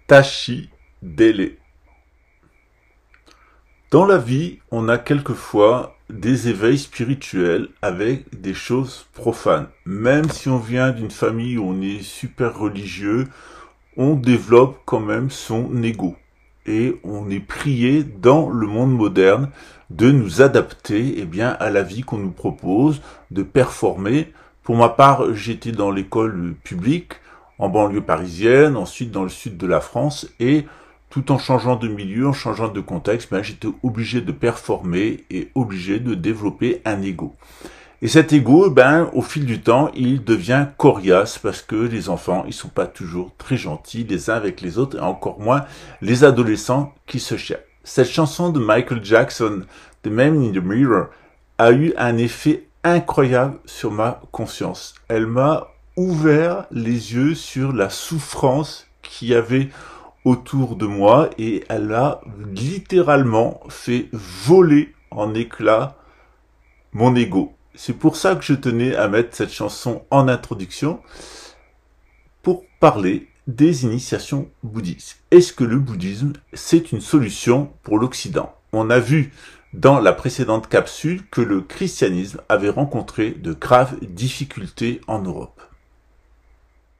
Tashi Dele. Dans la vie, on a quelquefois des éveils spirituels avec des choses profanes. Même si on vient d'une famille où on est super religieux, on développe quand même son ego. Et on est prié dans le monde moderne de nous adapter à la vie qu'on nous propose, de performer. Pour ma part, j'étais dans l'école publique, en banlieue parisienne, ensuite dans le sud de la France, et tout en changeant de milieu, en changeant de contexte, j'étais obligé de performer et obligé de développer un ego. Et cet ego, au fil du temps, il devient coriace parce que les enfants, ils sont pas toujours très gentils les uns avec les autres, et encore moins les adolescents qui se cherchent. Cette chanson de Michael Jackson, The Man in the Mirror, a eu un effet incroyable sur ma conscience. Elle m'a ouvert les yeux sur la souffrance qu'il y avait autour de moi et elle a littéralement fait voler en éclats mon ego. C'est pour ça que je tenais à mettre cette chanson en introduction pour parler des initiations bouddhistes. Est-ce que le bouddhisme, c'est une solution pour l'Occident? On a vu dans la précédente capsule que le christianisme avait rencontré de graves difficultés en Europe.